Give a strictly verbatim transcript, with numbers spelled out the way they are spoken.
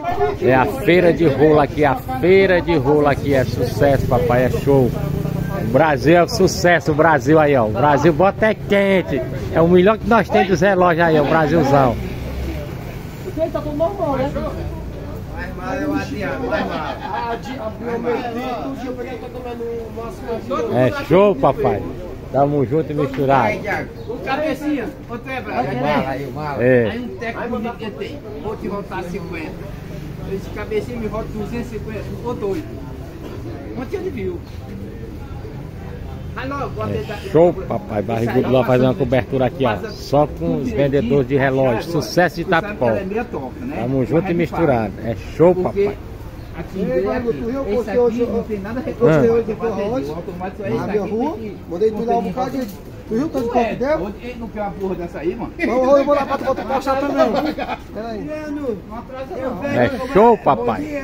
É a feira de rola aqui, a feira de rola aqui é sucesso, papai, é show. O Brasil é um sucesso, o Brasil aí, ó. O Brasil bota é quente. É o melhor que nós temos dos relógios aí, ó, o Brasilzão. Tá tudo normal, né? Mais mal eu adianto, mais mal. É show, papai. Tamo junto e misturado. O cabecinha, ô Tebra, aí o mala. É. Aí um técnico bonito que tem, vou te voltar cinquenta. Esse cabecinha me volta duzentos e cinquenta, ou doido. Ontem ele viu. É show, papai. Barrigudo lá fazendo uma cobertura aqui, ó. Só com os vendedores de relógios. Sucesso de Tapicó. Tamo junto e misturado. É show, papai. Aqui esse aqui não tem nada a reclamar. Na minha rua, mandei tu dar um bocado de... Tu viu tanto copo dela? Ele não quer uma porra dessa aí, mano? Eu vou lá pra tu passar também. Peraí. É show, papai.